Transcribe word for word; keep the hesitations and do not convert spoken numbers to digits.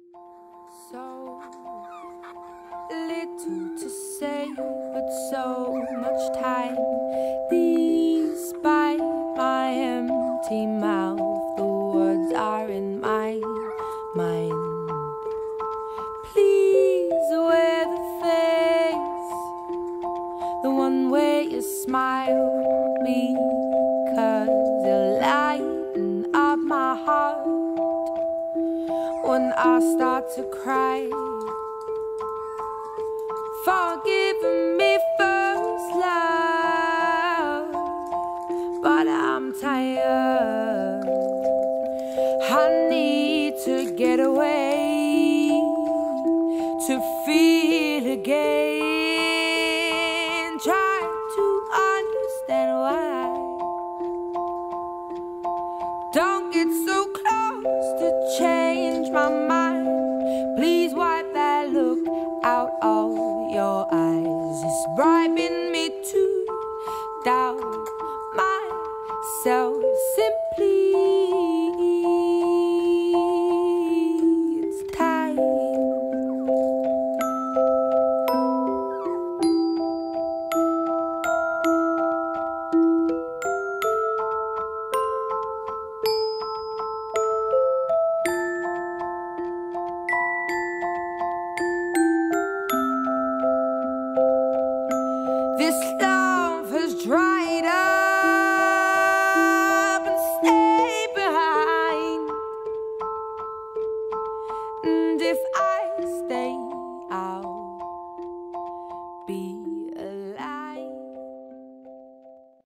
So little to say, but so much time. Despite my empty mouth, the words are in my mind. Please wear the face, the one where you smile, because you lighten up my heart when I start to cry. Forgive me first, love, but I'm tired. I need to get away, to feel again. Try to understand why. Don't get so close to change my mind.